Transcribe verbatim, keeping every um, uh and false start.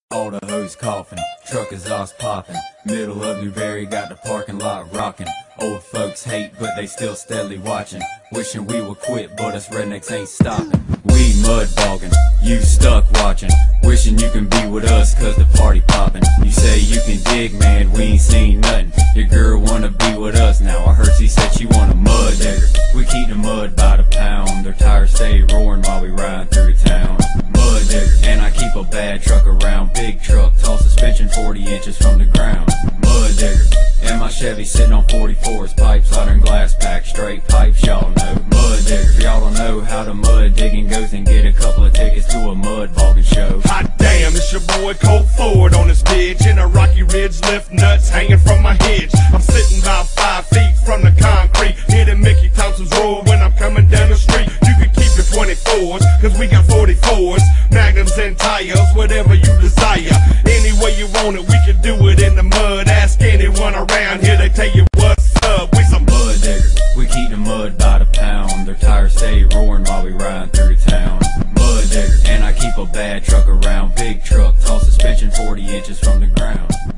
All the hoes coughing, truck exhaust popping. Middle of Newberry got the parking lot rocking. Old folks hate, but they still steadily watching. Wishing we would quit, but us rednecks ain't stopping. We mud bogging, you stuck watching. Wishing you can be with us, cause the party popping. You say you can dig, man, we ain't seen nothing. Your girl wanna be with us now. I heard she said she want a mud digger. We keep the mud by the pound. Their tires stay roaring while we ride through the town. Mud digger, and I keep a bad truck around. Big truck, tall suspension, forty inches from the ground. Mud digger, and my Chevy sitting on forty-fours. Pipe soldering glass pack, straight pipes, y'all know. Mud digger, if y'all don't know how the mud digging goes, then get a couple of tickets to a mud bogging show. Hot damn, it's your boy Colt Ford on this bitch. In a rocky ridge, lift nuts hanging from my hitch. I'm sitting about five feet from the concrete, hitting Mickey Thompson's road when I'm coming down the street. You can keep your twenty-fours, cause we got forty-fours, magnums and tires, whatever you desire. Any way you want it, we can do it in the mud. Ask anyone around here, they tell you what's up. We some mud diggers. We keep the mud by the pound. Their tires stay roaring while we ride through the town. Mud digger, and I keep a bad truck around. Big truck, tall suspension, forty inches from the ground.